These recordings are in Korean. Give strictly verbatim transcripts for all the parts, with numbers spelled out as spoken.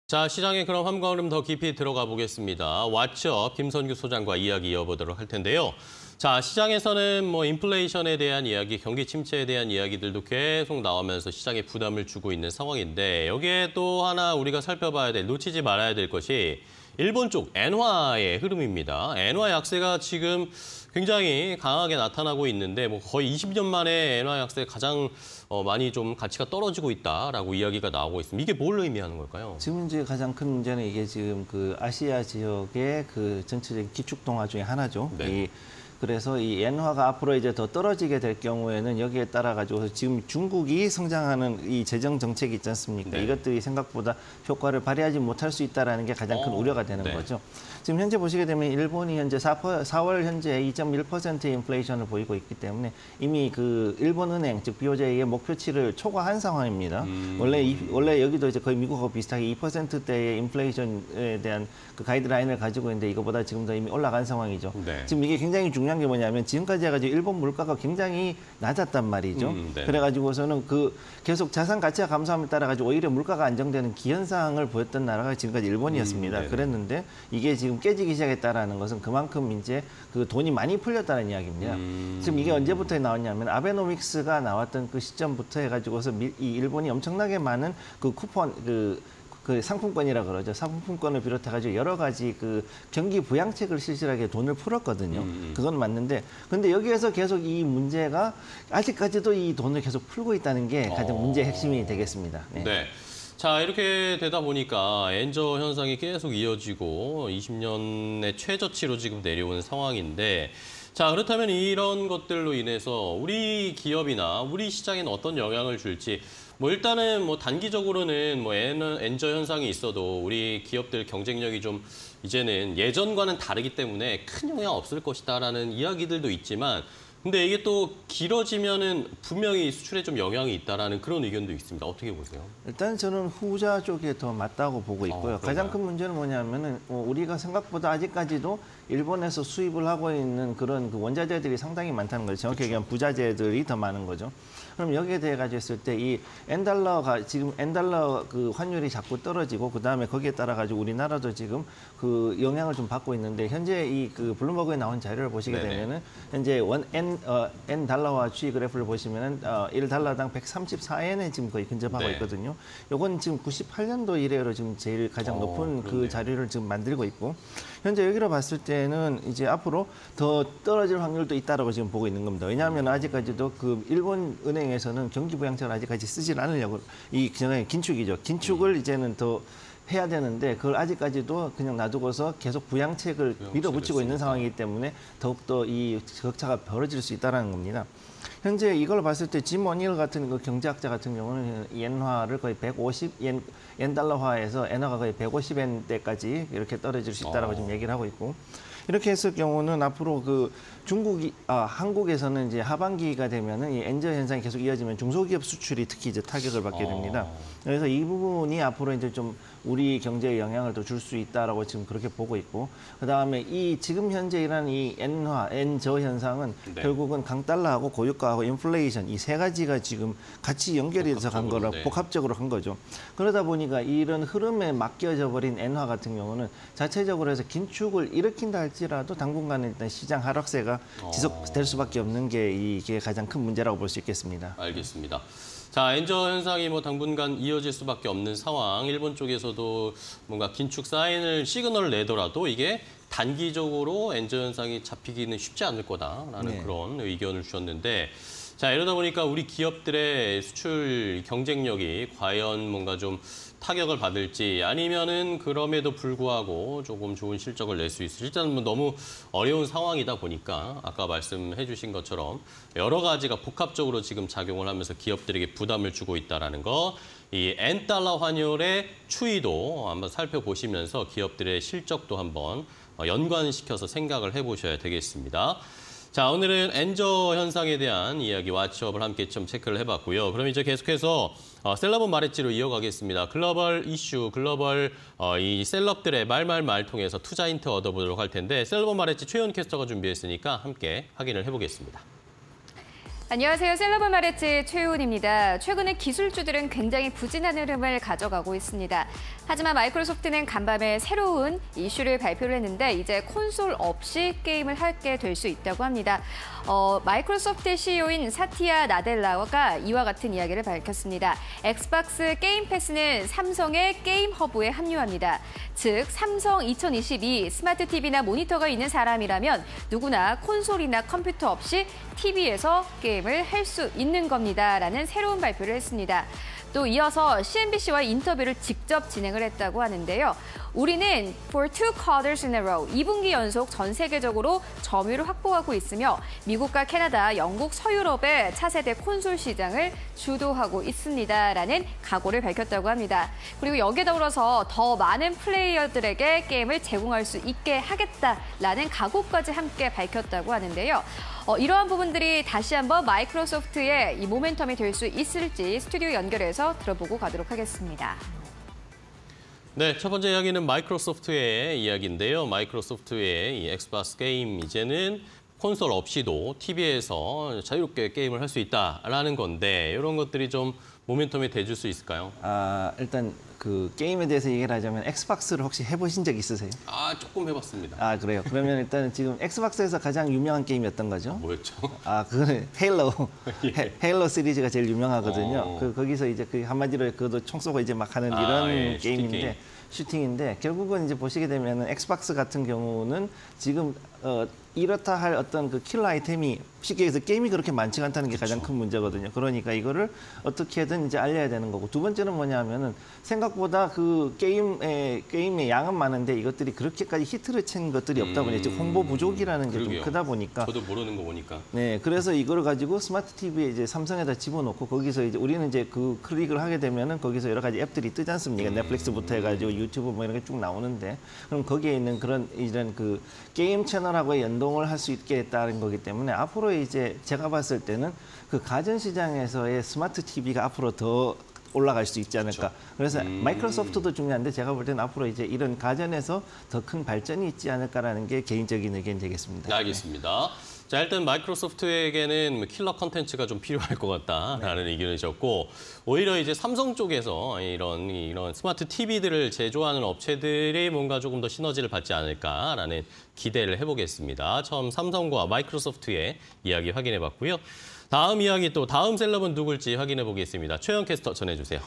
자, 시장에 그럼 한 걸음 더 깊이 들어가 보겠습니다. 왓츠업 김선규 소장과 이야기 이어보도록 할 텐데요. 자, 시장에서는 뭐 인플레이션에 대한 이야기, 경기 침체에 대한 이야기들도 계속 나오면서 시장에 부담을 주고 있는 상황인데 여기에 또 하나 우리가 살펴봐야 될, 놓치지 말아야 될 것이 일본 쪽 엔화의 흐름입니다. 엔화 약세가 지금 굉장히 강하게 나타나고 있는데 뭐 거의 이십 년 만에 엔화 약세 가장 어, 많이 좀 가치가 떨어지고 있다라고 이야기가 나오고 있습니다. 이게 뭘 의미하는 걸까요? 지금 이제 가장 큰 문제는 이게 지금 그 아시아 지역의 그 전체적인 기축 동화 중에 하나죠. 네. 이 그래서 이 엔화가 앞으로 이제 더 떨어지게 될 경우에는 여기에 따라 가지고 지금 중국이 성장하는 이 재정 정책이 있지 않습니까? 네. 이것들이 생각보다 효과를 발휘하지 못할 수 있다라는 게 가장 큰 어, 우려가 되는 네. 거죠. 지금 현재 보시게 되면 일본이 현재 사월 현재 이 점 일 퍼센트의 인플레이션을 보이고 있기 때문에 이미 그 일본은행 즉 비오제이의 목표치를 초과한 상황입니다. 음. 원래 이, 원래 여기도 이제 거의 미국하고 비슷하게 이 퍼센트대의 인플레이션에 대한 그 가이드라인을 가지고 있는데 이거보다 지금 더 이미 올라간 상황이죠. 네. 지금 이게 굉장히 중요한 게 뭐냐면 지금까지 해가지고 일본 물가가 굉장히 낮았단 말이죠. 음, 그래가지고서는 그 계속 자산 가치가 감소함에 따라 가지고 오히려 물가가 안정되는 기현상을 보였던 나라가 지금까지 일본이었습니다. 음, 그랬는데 이게 지금 깨지기 시작했다라는 것은 그만큼 이제 그 돈이 많이 풀렸다는 이야기입니다. 음. 지금 이게 언제부터 나왔냐면 아베노믹스가 나왔던 그 시점부터 해가지고서 미, 이 일본이 엄청나게 많은 그 쿠폰 그 그 상품권이라 그러죠. 상품권을 비롯해가지고 여러 가지 그 경기 부양책을 실시하게 돈을 풀었거든요. 음. 그건 맞는데, 근데 여기에서 계속 이 문제가 아직까지도 이 돈을 계속 풀고 있다는 게 가장 어. 문제의 핵심이 되겠습니다. 네. 네. 자, 이렇게 되다 보니까 엔저 현상이 계속 이어지고 이십 년의 최저치로 지금 내려오는 상황인데 자, 그렇다면 이런 것들로 인해서 우리 기업이나 우리 시장에는 어떤 영향을 줄지 뭐 일단은 뭐 단기적으로는 뭐 엔저 현상이 있어도 우리 기업들 경쟁력이 좀 이제는 예전과는 다르기 때문에 큰 영향 없을 것이다라는 이야기들도 있지만 근데 이게 또 길어지면은 분명히 수출에 좀 영향이 있다라는 그런 의견도 있습니다. 어떻게 보세요? 일단 저는 후자 쪽에 더 맞다고 보고 있고요. 어, 가장 큰 문제는 뭐냐면은 어, 우리가 생각보다 아직까지도 일본에서 수입을 하고 있는 그런 그 원자재들이 상당히 많다는 거죠. 정확히 얘기하면 부자재들이 더 많은 거죠. 그럼 여기에 대해 가지고 있을 때 이 엔달러가 지금 엔달러 그 환율이 자꾸 떨어지고 그 다음에 거기에 따라 가지고 우리나라도 지금 그 영향을 좀 받고 있는데 현재 이 그 블룸버그에 나온 자료를 보시게 네네. 되면은 현재 원 엔 어, 엔 달러와 추이 그래프를 보시면은 어, 일 달러당 백삼십사 엔에 지금 거의 근접하고 네. 있거든요. 요건 지금 구십팔 년도 이래로 지금 제일 가장 어, 높은 그렇네요. 그 자료를 지금 만들고 있고 현재 여기로 봤을 때는 이제 앞으로 더 떨어질 확률도 있다라고 지금 보고 있는 겁니다. 왜냐하면 아직까지도 그 일본 은행에서는 경기 부양책을 아직까지 쓰질 않으려고 이 그냥 긴축이죠. 긴축을 음. 이제는 더 해야 되는데 그걸 아직까지도 그냥 놔두고서 계속 부양책을 밀어붙이고 있는 상황이기 때문에 더욱더 이 격차가 벌어질 수 있다는 겁니다. 현재 이걸 봤을 때 짐 머니얼 같은 그 경제학자 같은 경우는 엔화를 거의 백오십 엔, 엔 달러화해서 엔화가 거의 백오십 엔대까지 이렇게 떨어질 수 있다라고 어. 지금 얘기를 하고 있고 이렇게 했을 경우는 앞으로 그 중국이 아 한국에서는 이제 하반기가 되면은 이 엔저 현상이 계속 이어지면 중소기업 수출이 특히 이제 타격을 받게 됩니다. 어. 그래서 이 부분이 앞으로 이제 좀 우리 경제에 영향을 더 줄 수 있다라고 지금 그렇게 보고 있고 그다음에 이 지금 현재 일어나는 이 엔화, 엔저 현상은 네. 결국은 강달러하고 고유가하고 인플레이션 이 세 가지가 지금 같이 연결이 돼서 간 거라 네. 복합적으로 한 거죠. 그러다 보니까 이런 흐름에 맡겨져 버린 엔화 같은 경우는 자체적으로 해서 긴축을 일으킨다 할지라도 당분간은 일단 시장 하락세가 어. 지속될 수밖에 없는 게 이게 가장 큰 문제라고 볼 수 있겠습니다. 알겠습니다. 자, 엔저 현상이 뭐 당분간 이어질 수밖에 없는 상황. 일본 쪽에서도 뭔가 긴축 사인을 시그널을 내더라도 이게 단기적으로 엔저 현상이 잡히기는 쉽지 않을 거다라는 네. 그런 의견을 주셨는데 자, 이러다 보니까 우리 기업들의 수출 경쟁력이 과연 뭔가 좀 타격을 받을지 아니면은 그럼에도 불구하고 조금 좋은 실적을 낼 수 있을지 일단 뭐 너무 어려운 상황이다 보니까 아까 말씀해 주신 것처럼 여러 가지가 복합적으로 지금 작용을 하면서 기업들에게 부담을 주고 있다는 거. 이 엔 달러 환율의 추이도 한번 살펴보시면서 기업들의 실적도 한번 연관시켜서 생각을 해보셔야 되겠습니다. 자, 오늘은 엔저 현상에 대한 이야기 왓츠업을 함께 좀 체크를 해봤고요. 그럼 이제 계속해서 어, 셀럽은 말했지로 이어가겠습니다. 글로벌 이슈, 글로벌 어, 이 셀럽들의 말말말 통해서 투자 힌트 얻어보도록 할 텐데 셀럽은 말했지 최윤 캐스터가 준비했으니까 함께 확인을 해보겠습니다. 안녕하세요. 셀러브 마레츠 최윤입니다. 최근에 기술주들은 굉장히 부진한 흐름을 가져가고 있습니다. 하지만 마이크로소프트는 간밤에 새로운 이슈를 발표를 했는데 이제 콘솔 없이 게임을 하게 될 수 있다고 합니다. 어, 마이크로소프트 씨이오인 사티아 나델라가 이와 같은 이야기를 밝혔습니다. 엑스박스 게임 패스는 삼성의 게임 허브에 합류합니다. 즉, 삼성 이천이십이 스마트 티비나 모니터가 있는 사람이라면 누구나 콘솔이나 컴퓨터 없이 티비에서 게임을 할 수 있는 겁니다. 라는 새로운 발표를 했습니다. 또 이어서 씨엔비씨와 인터뷰를 직접 진행을 했다고 하는데요. 우리는 for two quarters in a row, 이 분기 연속 전 세계적으로 점유율을 확보하고 있으며 미국과 캐나다, 영국, 서유럽의 차세대 콘솔 시장을 주도하고 있습니다라는 각오를 밝혔다고 합니다. 그리고 여기에 더불어서 더 많은 플레이어들에게 게임을 제공할 수 있게 하겠다라는 각오까지 함께 밝혔다고 하는데요. 어, 이러한 부분들이 다시 한번 마이크로소프트의 이 모멘텀이 될 수 있을지 스튜디오 연결해서 들어보고 가도록 하겠습니다. 네, 첫 번째 이야기는 마이크로소프트의 이야기인데요. 마이크로소프트의 이 엑스박스 게임 이제는 콘솔 없이도 티비에서 자유롭게 게임을 할 수 있다라는 건데 이런 것들이 좀 모멘텀이 돼줄 수 있을까요? 아, 일단 그 게임에 대해서 얘기를 하자면 엑스박스를 혹시 해보신 적 있으세요? 아, 조금 해봤습니다. 아, 그래요? 그러면 일단 지금 엑스박스에서 가장 유명한 게임이었던 거죠? 뭐였죠? 아, 그 헤일로, 예. 헤, 헤일로 시리즈가 제일 유명하거든요. 어. 그 거기서 이제 그 한마디로 그도 총 쏘고 이제 막 하는 아, 이런 예, 슈팅 게임인데 게임. 슈팅인데 결국은 이제 보시게 되면은 엑스박스 같은 경우는 지금 어, 이렇다 할 어떤 그 킬러 아이템이 쉽게 얘기해서 게임이 그렇게 많지가 않다는 게 그쵸. 가장 큰 문제거든요. 그러니까 이거를 어떻게든 이제 알려야 되는 거고 두 번째는 뭐냐면은 생각보다 그 게임의 게임의 양은 많은데 이것들이 그렇게까지 히트를 친 것들이 없다 보니 즉 홍보 부족이라는 게 좀 그러게요. 크다 보니까 저도 모르는 거 보니까. 네, 그래서 이걸 가지고 스마트 티비에 이제 삼성에다 집어넣고 거기서 이제 우리는 이제 그 클릭을 하게 되면은 거기서 여러 가지 앱들이 뜨지 않습니까? 음. 넷플릭스부터 해가지고 유튜브 뭐 이런 게 쭉 나오는데 그럼 거기에 있는 그런 이런 그 게임 채널하고 연동을 할 수 있게 했다는 거기 때문에 앞으로 이제 제가 봤을 때는 그 가전 시장에서의 스마트 티비가 앞으로 더 올라갈 수 있지 않을까. 그렇죠. 그래서 음. 마이크로소프트도 중요한데 제가 볼 때는 앞으로 이제 이런 가전에서 더 큰 발전이 있지 않을까라는 게 개인적인 의견이 되겠습니다. 네, 알겠습니다. 자, 일단 마이크로소프트에게는 킬러 컨텐츠가 좀 필요할 것 같다라는 네. 의견이셨고 오히려 이제 삼성 쪽에서 이런 이런 스마트 티비들을 제조하는 업체들이 뭔가 조금 더 시너지를 받지 않을까라는 기대를 해보겠습니다. 처음 삼성과 마이크로소프트의 이야기 확인해봤고요. 다음 이야기 또 다음 셀럽은 누굴지 확인해보겠습니다. 최영 캐스터 전해주세요.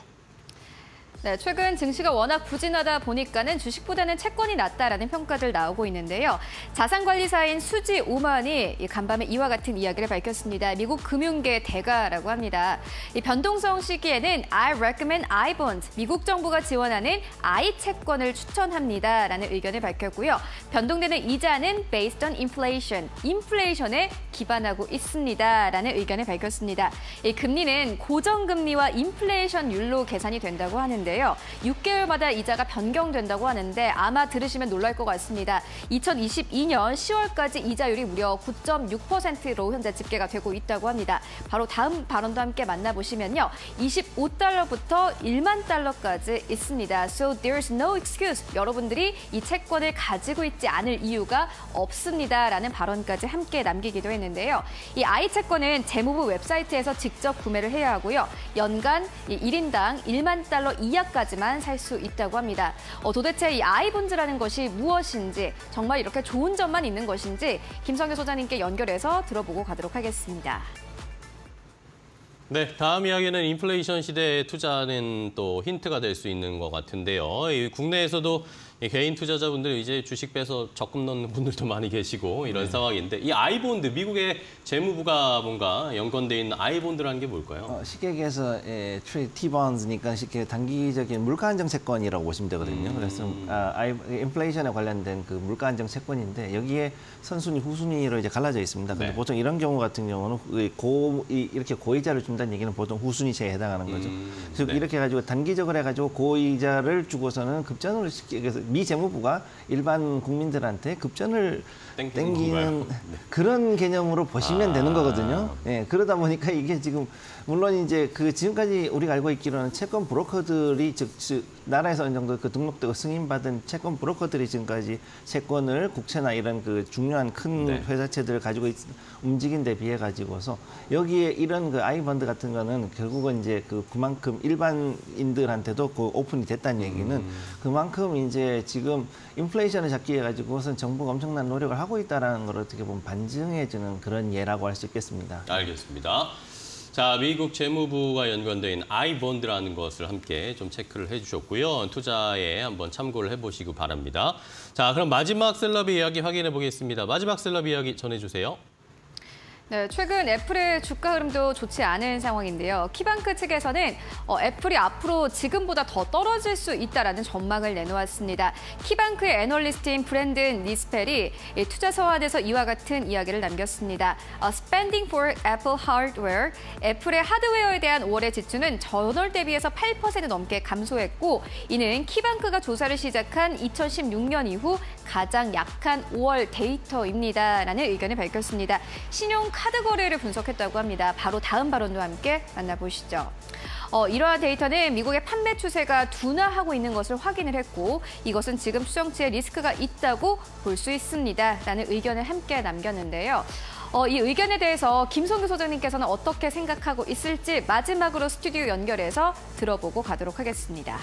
네, 최근 증시가 워낙 부진하다 보니까는 주식보다는 채권이 낫다라는 평가들 나오고 있는데요. 자산관리사인 수지 오만이 간밤에 이와 같은 이야기를 밝혔습니다. 미국 금융계 대가라고 합니다. 이 변동성 시기에는 I recommend I-bond, 미국 정부가 지원하는 I 채권을 추천합니다라는 의견을 밝혔고요. 변동되는 이자는 based on inflation, 인플레이션에 기반하고 있습니다라는 의견을 밝혔습니다. 이 금리는 고정금리와 인플레이션율로 계산이 된다고 하는데 육 개월마다 이자가 변경된다고 하는데 아마 들으시면 놀랄 것 같습니다. 이천이십이 년 시월까지 이자율이 무려 구 점 육 퍼센트로 현재 집계가 되고 있다고 합니다. 바로 다음 발언도 함께 만나보시면요. 이십오 달러부터 일만 달러까지 있습니다. So there's no excuse. 여러분들이 이 채권을 가지고 있지 않을 이유가 없습니다라는 발언까지 함께 남기기도 했는데요. 이 I 채권은 재무부 웹사이트에서 직접 구매를 해야 하고요. 연간 일 인당 일만 달러 이하 까지만 살 수 있다고 합니다. 어, 도대체 이 아이본즈라는 것이 무엇인지 정말 이렇게 좋은 점만 있는 것인지 김성규 소장님께 연결해서 들어보고 가도록 하겠습니다. 네, 다음 이야기는 인플레이션 시대에 투자는 또 힌트가 될 수 있는 것 같은데요. 이 국내에서도 이 개인 투자자분들 이제 주식 빼서 적금 넣는 분들도 많이 계시고 이런 네. 상황인데 이 아이본드, 미국의 재무부가 뭔가 연관돼 있는 아이본드라는 게 뭘까요? 어, 쉽게 얘기해서 예, T-bonds니까 쉽게 단기적인 물가 안정 채권이라고 보시면 되거든요. 음. 그래서 아, 아이, 인플레이션에 관련된 그 물가 안정 채권인데 여기에 선순위, 후순위로 이제 갈라져 있습니다. 근데 네. 보통 보통 이런 경우 같은 경우는 고 이, 이렇게 고이자를 준다는 얘기는 보통 후순위제에 해당하는 거죠. 음. 즉 네. 이렇게 가지고 단기적으로 해가지고 고이자를 주고서는 급전을 시키게 해서 미 재무부가 일반 국민들한테 급전을 땡기는 땡기는 네. 그런 개념으로 보시면 아. 되는 거거든요. 예, 그러다 보니까 이게 지금 물론 이제 그 지금까지 우리가 알고 있기로는 채권 브로커들이 즉 나라에서 어느 정도 그 등록되고 승인받은 채권 브로커들이 지금까지 채권을 국채나 이런 그 중요한 큰 네. 회사채들을 가지고 있, 움직인 데 비해 가지고서 여기에 이런 그 아이펀드 같은 거는 결국은 이제 그 그만큼 일반인들한테도 그 오픈이 됐다는 얘기는 음. 그만큼 이제 지금 인플레이션을 잡기 위해 가지고선 정부가 엄청난 노력을 하고 있다라는 걸 어떻게 보면 반증해주는 그런 예라고 할 수 있겠습니다. 알겠습니다. 자, 미국 재무부가 연관된 아이본드라는 것을 함께 좀 체크를 해주셨고요. 투자에 한번 참고를 해보시기 바랍니다. 자, 그럼 마지막 셀럽의 이야기 확인해 보겠습니다. 마지막 셀럽 이야기 전해주세요. 네, 최근 애플의 주가 흐름도 좋지 않은 상황인데요. 키방크 측에서는 어, 애플이 앞으로 지금보다 더 떨어질 수 있다라는 전망을 내놓았습니다. 키방크의 애널리스트인 브랜든 니스펠이 이 투자 서한에서 이와 같은 이야기를 남겼습니다. 어, Spending for Apple Hardware, 애플의 하드웨어에 대한 오월의 지출은 전월 대비해서 팔 퍼센트 넘게 감소했고, 이는 키방크가 조사를 시작한 이천십육 년 이후 가장 약한 오월 데이터입니다라는 의견을 밝혔습니다. 신용 카드 거래를 분석했다고 합니다. 바로 다음 발언도 함께 만나보시죠. 어, 이러한 데이터는 미국의 판매 추세가 둔화하고 있는 것을 확인을 했고, 이것은 지금 추정치에 리스크가 있다고 볼 수 있습니다라는 의견을 함께 남겼는데요. 어, 이 의견에 대해서 김성규 소장님께서는 어떻게 생각하고 있을지 마지막으로 스튜디오 연결해서 들어보고 가도록 하겠습니다.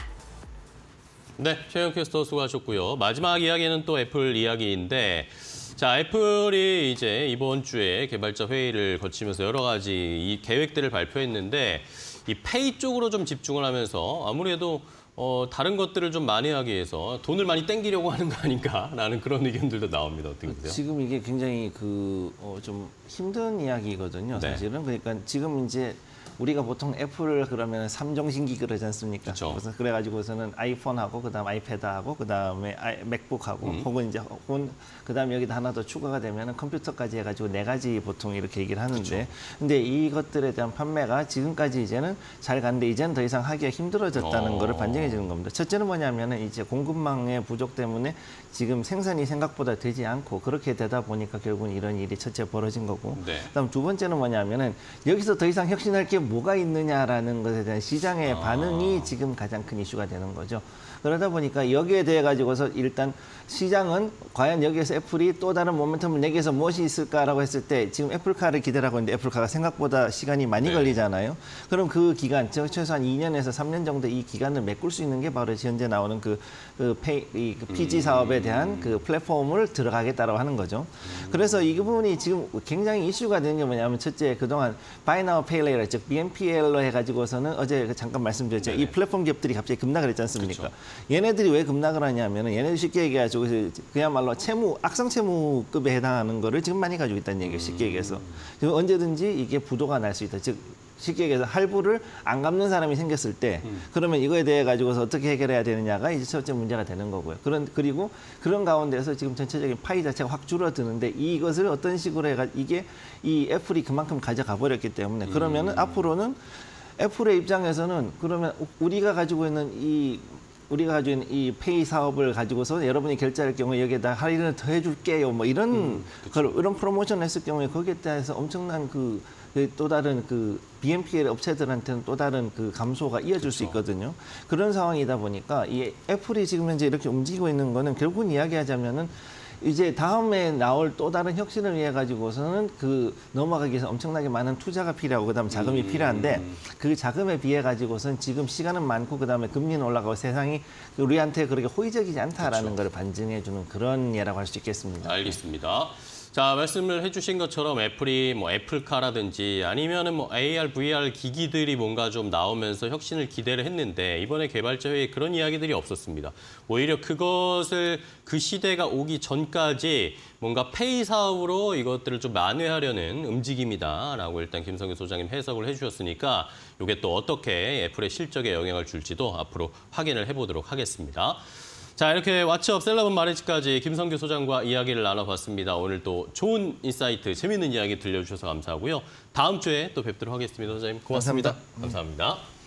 네, 최영 캐스터 수고하셨고요. 마지막 이야기는 또 애플 이야기인데, 자, 애플이 이제 이번 주에 개발자 회의를 거치면서 여러 가지 이 계획들을 발표했는데, 이 페이 쪽으로 좀 집중을 하면서 아무래도 어, 다른 것들을 좀 만회하기 위해서 돈을 많이 땡기려고 하는 거 아닌가라는 그런 의견들도 나옵니다. 어떻게 보세요? 지금 이게 굉장히 그 어, 좀 힘든 이야기거든요. 네. 사실은 그러니까 지금 이제 우리가 보통 애플을 그러면 삼종신기 그러지 않습니까? 그쵸. 그래서 그래가지고서는 아이폰하고 그다음 아이패드하고 그다음에 아이, 맥북하고 음. 혹은 이제 혹은 그다음 여기다 하나 더 추가가 되면은 컴퓨터까지 해가지고 네 가지 보통 이렇게 얘기를 하는데, 그쵸. 근데 이것들에 대한 판매가 지금까지 이제는 잘 갔는데 이제는 더 이상 하기가 힘들어졌다는 어. 거를 반증해 주는 겁니다. 첫째는 뭐냐면은 이제 공급망의 부족 때문에 지금 생산이 생각보다 되지 않고 그렇게 되다 보니까 결국은 이런 일이 첫째 벌어진 거고, 네. 그다음 두 번째는 뭐냐면은 여기서 더 이상 혁신할 게 뭐가 있느냐라는 것에 대한 시장의 아. 반응이 지금 가장 큰 이슈가 되는 거죠. 그러다 보니까 여기에 대해 가지고서 일단 시장은 과연 여기에서 애플이 또 다른 모멘텀을 내기 위해서 무엇이 있을까라고 했을 때 지금 애플카를 기대하고 있는데 애플카가 생각보다 시간이 많이 네. 걸리잖아요. 그럼 그 기간, 최소한 이 년에서 삼 년 정도 이 기간을 메꿀 수 있는 게 바로 현재 나오는 그, 그, 페이, 이 그 피지 사업에 대한 그 플랫폼을 들어가겠다라고 하는 거죠. 그래서 이 부분이 지금 굉장히 이슈가 되는 게 뭐냐면, 첫째, 그동안 Buy Now Pay Later, 즉 비엔피엘로 해가지고서는 어제 잠깐 말씀드렸죠. 네네. 이 플랫폼 기업들이 갑자기 급락을 했지 않습니까? 그쵸. 얘네들이 왜 급락을 하냐면은 얘네들 쉽게 얘기해가지고 그야말로 채무, 악성 채무급에 해당하는 거를 지금 많이 가지고 있다는 얘기예요. 쉽게 얘기해서. 지금 언제든지 이게 부도가 날 수 있다. 즉 쉽게 얘기해서 할부를 안 갚는 사람이 생겼을 때 그러면 이거에 대해 가지고서 어떻게 해결해야 되느냐가 이제 첫째 문제가 되는 거고요. 그런 그리고 그런 가운데서 지금 전체적인 파이 자체가 확 줄어드는데 이것을 어떤 식으로 해가 이게 이 애플이 그만큼 가져가 버렸기 때문에 그러면은 음. 앞으로는 애플의 입장에서는 그러면 우리가 가지고 있는 이 우리가 가지고 있는 이 페이 사업을 가지고서 여러분이 결제할 경우에 여기에다 할인을 더 해줄게요. 뭐 이런 음, 걸 이런 프로모션을 했을 경우에 거기에 대해서 엄청난 그 또 다른 그 비엔피엘 업체들한테는 또 다른 그 감소가 이어질 수 있거든요. 그런 상황이다 보니까 이 애플이 지금 현재 이렇게 움직이고 있는 거는 결국은 이야기하자면은 이제 다음에 나올 또 다른 혁신을 위해 가지고서는 그 넘어가기 위해서 엄청나게 많은 투자가 필요하고 그다음 자금이 음. 필요한데 그 자금에 비해 가지고선 지금 시간은 많고 그다음에 금리는 올라가고 세상이 우리한테 그렇게 호의적이지 않다라는 걸 반증해 주는 그런 예라고 할 수 있겠습니다. 알겠습니다. 자, 말씀을 해주신 것처럼 애플이 뭐 애플카라든지 아니면은 뭐 에이알, 브이알 기기들이 뭔가 좀 나오면서 혁신을 기대를 했는데 이번에 개발자 회의에 그런 이야기들이 없었습니다. 오히려 그것을 그 시대가 오기 전까지 뭔가 페이 사업으로 이것들을 좀 만회하려는 움직임이다라고 일단 김성규 소장님 해석을 해주셨으니까 이게 또 어떻게 애플의 실적에 영향을 줄지도 앞으로 확인을 해보도록 하겠습니다. 자, 이렇게 왓츠업 셀럽은 말했지까지 김성규 소장과 이야기를 나눠봤습니다. 오늘 또 좋은 인사이트, 재밌는 이야기 들려주셔서 감사하고요. 다음 주에 또 뵙도록 하겠습니다. 소장님 고맙습니다. 감사합니다. 감사합니다.